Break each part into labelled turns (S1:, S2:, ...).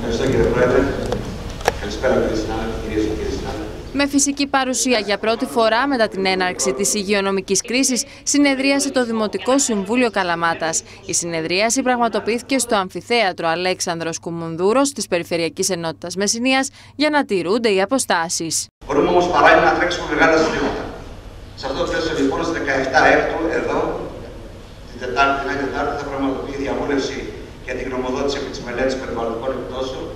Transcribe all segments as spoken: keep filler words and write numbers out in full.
S1: Ευχαριστώ κύριε Πρόεδρε. Καλησπέρα κύριε συνάδελφοι, κυρίες και κύριοι συνάδελφοι.
S2: Με φυσική παρουσία για πρώτη φορά μετά την έναρξη της υγειονομικής κρίσης, συνεδρίασε το Δημοτικό Συμβούλιο Καλαμάτας. Η συνεδρίαση πραγματοποιήθηκε στο Αμφιθέατρο Αλέξανδρος Κουμουνδούρος της Περιφερειακής Ενότητας Μεσσηνίας για να τηρούνται οι αποστάσεις.
S1: Μπορούμε όμως παράλληλα να τρέξουμε μεγάλα ζητήματα. Σε αυτό το πλαίσιο λοιπόν στις δεκαεπτά έκτου εδώ, την Τετάρτη, την άλλη Τετάρτη, θα πραγματοποιεί διαβούλευση για την γνωμοδότηση επί της μελέτης περιβαλλοντικών επιπτώσεων.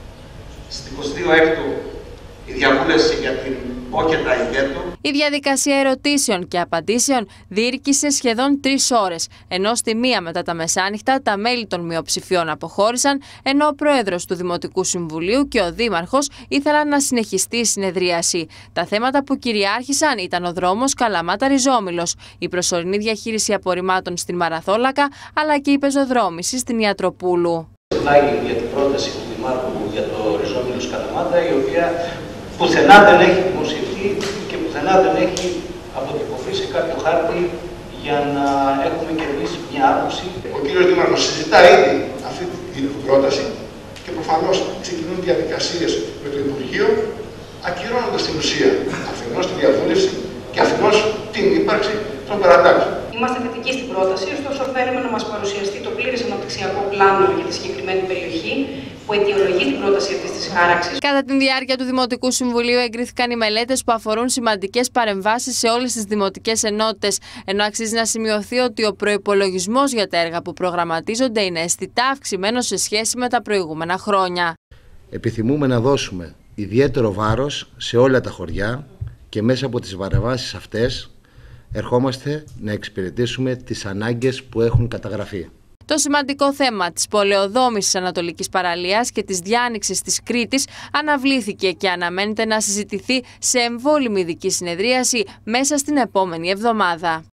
S1: Στις είκοσι δύο έκτου η διαβούλευση για την Πόκετα Υγέτου.
S2: Η διαδικασία ερωτήσεων και απαντήσεων διήρκησε σχεδόν τρεις ώρες, ενώ στη μία μετά τα μεσάνυχτα τα μέλη των μειοψηφιών αποχώρησαν, ενώ ο πρόεδρος του Δημοτικού Συμβουλίου και ο δήμαρχος ήθελαν να συνεχιστεί η συνεδρίαση. Τα θέματα που κυριάρχησαν ήταν ο δρόμος Καλαμάτα-Ριζόμυλος, η προσωρινή διαχείριση απορριμμάτων στην Μαραθόλακα, αλλά και η πεζοδρόμηση στην Ιατροπούλου.
S3: Για την πρόταση του Δημάρχου για το Ριζόμυλος Καλαμάτα, η οποία πουθενά δεν έχει δημοσιευτεί και πουθενά δεν έχει αποτυπωθεί σε κάποιο χάρτη για να έχουμε και εμείς μια άποψη.
S4: Ο κύριος Δήμαρχος συζητά ήδη αυτή την πρόταση και προφανώς ξεκινούν διαδικασίες με το Υπουργείο, ακυρώνοντας την ουσία αφενός τη διαβούλευση και αφενός την ύπαρξη των παρατάξεων.
S5: Είμαστε θετικοί στην πρόταση, ωστόσο θέλουμε να μας παρουσιαστεί το πλήρες αναπτυξιακό πλάνο για τη συγκεκριμένη περιοχή που αιτιολογεί την πρόταση αυτής της χάραξης.
S2: Κατά τη διάρκεια του Δημοτικού Συμβουλίου εγκρίθηκαν οι μελέτες που αφορούν σημαντικές παρεμβάσεις σε όλες τις δημοτικές ενότητες, ενώ αξίζει να σημειωθεί ότι ο προϋπολογισμός για τα έργα που προγραμματίζονται είναι αισθητά αυξημένος σε σχέση με τα προηγούμενα χρόνια.
S6: Επιθυμούμε να δώσουμε ιδιαίτερο βάρος σε όλα τα χωριά και μέσα από τις παρεμβάσεις αυτές ερχόμαστε να εξυπηρετήσουμε τις ανάγκες που έχουν καταγραφεί.
S2: Το σημαντικό θέμα της πολεοδόμησης Ανατολικής Παραλίας και της διάνοιξης της Κρήτης αναβλήθηκε και αναμένεται να συζητηθεί σε εμβόλυμη ειδική συνεδρίαση μέσα στην επόμενη εβδομάδα.